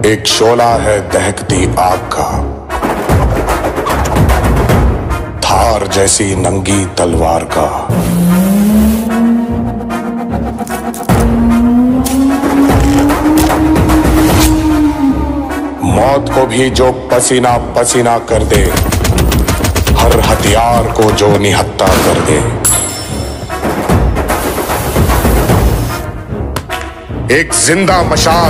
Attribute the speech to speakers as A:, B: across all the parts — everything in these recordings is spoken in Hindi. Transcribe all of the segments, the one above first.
A: एक शोला है दहकती आग का, धार जैसी नंगी तलवार का। मौत को भी जो पसीना पसीना कर दे, हर हथियार को जो निहत्था कर दे। एक जिंदा मशाल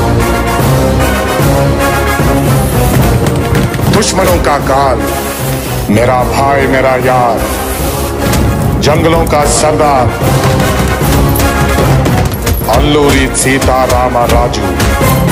A: दुश्मनों का काल, मेरा भाई मेरा यार, जंगलों का सरदार, अल्लूरी सीता रामा राजू।